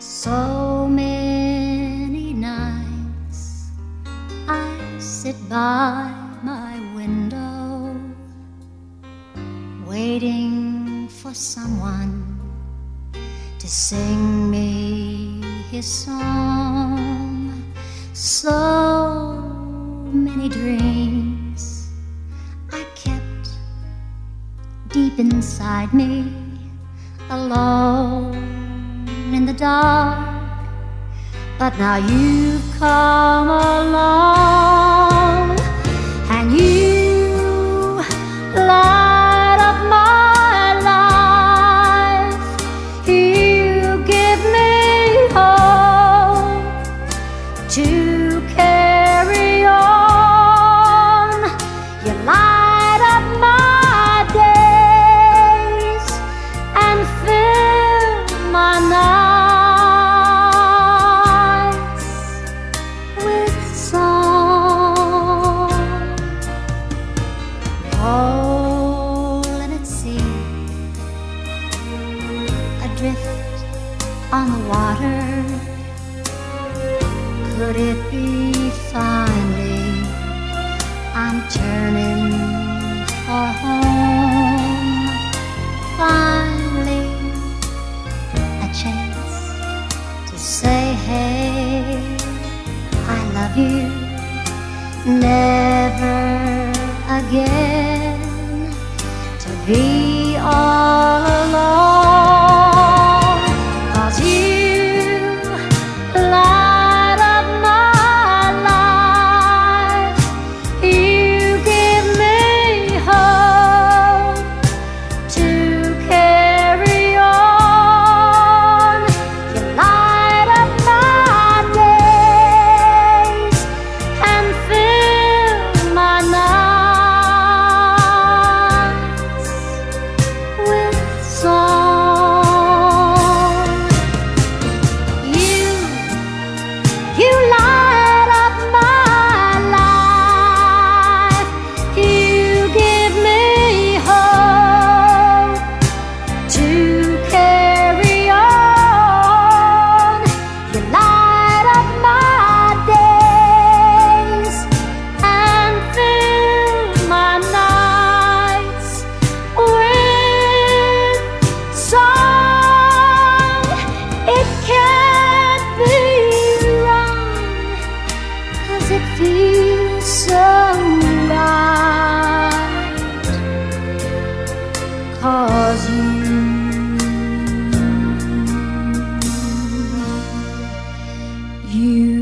So many nights I sit by my window, waiting for someone to sing me his song. So many dreams I kept deep inside me, alone in the dark. But now you've come along and you light up my life. You give me hope to carry on. You light up my days and fill my nights with song. Rolling at sea, adrift on the water. Could it be finally I'm turning for home? Finally a chance to say, hey, I love you. Never again to be all alone. 'Cause you light up my life. You give me hope to carry on. You light up my days and fill my nights with song. You light up my life. You give me hope to carry on. You light up my days and fill my nights with song. It can't be wrong, 'cause it feels so right. 'Cause you